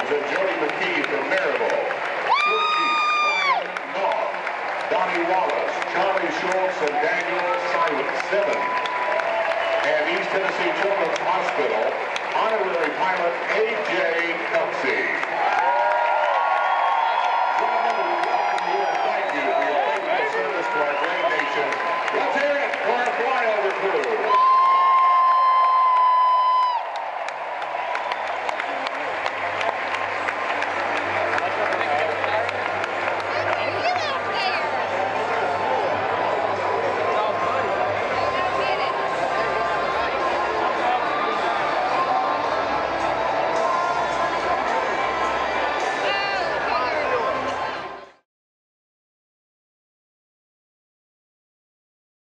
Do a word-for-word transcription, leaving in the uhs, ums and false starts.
Jones and Jody McGhee from Maryville. Crew Chiefs Ryan Knopf, Donnie Wallace, Charlie Schultz, and Daniel Simon. And East Tennessee Children's Hospital, honorary pilot A J Kelsey.